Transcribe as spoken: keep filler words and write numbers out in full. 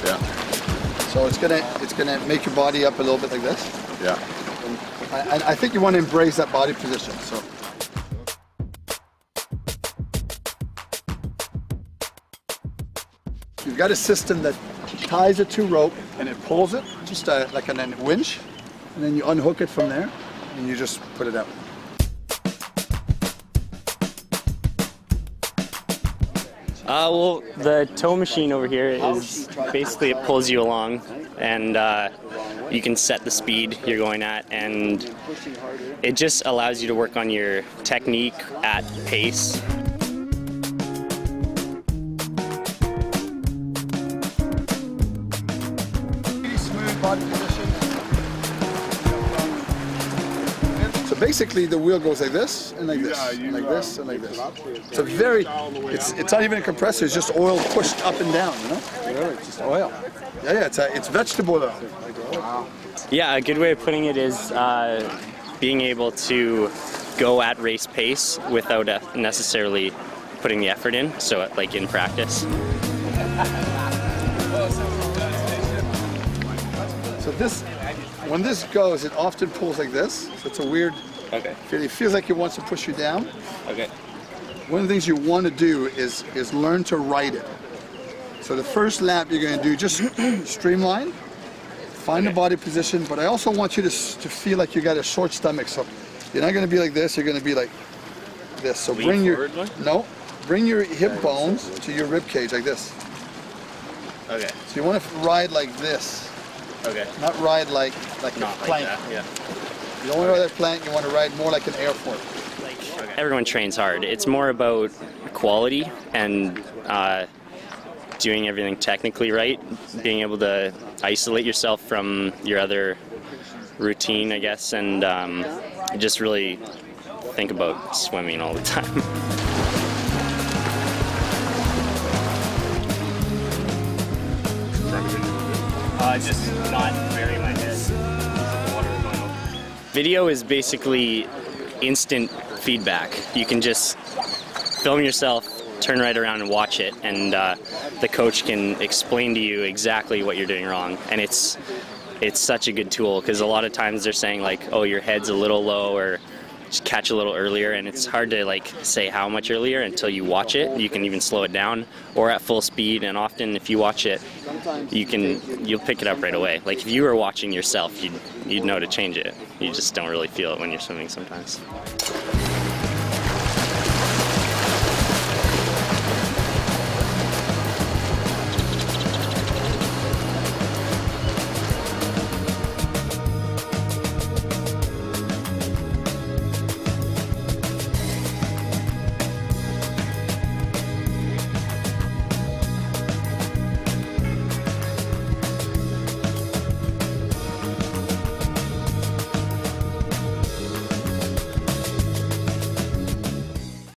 Yeah. So it's gonna it's gonna make your body up a little bit like this. Yeah. And I, I think you want to embrace that body position. So. You've got a system that ties it to rope and it pulls it, just uh, like an, a winch, and then you unhook it from there and you just put it out. Uh, well, the tow machine over here is basically it pulls you along, and uh, you can set the speed you're going at, and it just allows you to work on your technique at pace. Smooth body position. So basically the wheel goes like this and like this and like this and like this. It's a very, it's it's not even a compressor, it's just oil pushed up and down, you know? Really, it's just oil. Yeah, yeah, it's, a, it's vegetable oil. Wow. Yeah, a good way of putting it is uh, being able to go at race pace without uh, necessarily putting the effort in, so like in practice. So this, when this goes, it often pulls like this. So it's a weird Okay. feeling. It feels like it wants to push you down. Okay. One of the things you want to do is, is learn to ride it. So the first lap you're going to do, just streamline, find Okay. the body position, but I also want you to, to feel like you got a short stomach. So you're not going to be like this, you're going to be like this. So Lean bring your, forward, no, bring your hip bones to your rib cage like this. Okay. So you want to ride like this. Okay. Not ride like like Not a like plank. that, yeah. You don't want to ride like a plank, you want to ride more like an airport. Everyone trains hard. It's more about quality and uh, doing everything technically right, being able to isolate yourself from your other routine, I guess, and um, just really think about swimming all the time. Uh, just not burying my head. Water going over. Video is basically instant feedback. You can just film yourself, turn right around and watch it, and uh, the coach can explain to you exactly what you're doing wrong. And it's it's such a good tool, because a lot of times they're saying like, oh, your head's a little low, or just catch a little earlier, and it's hard to like say how much earlier until you watch it. You can even slow it down or at full speed, and often if you watch it, you can you'll pick it up right away. Like if you were watching yourself, you'd you'd know to change it. You just don't really feel it when you're swimming sometimes.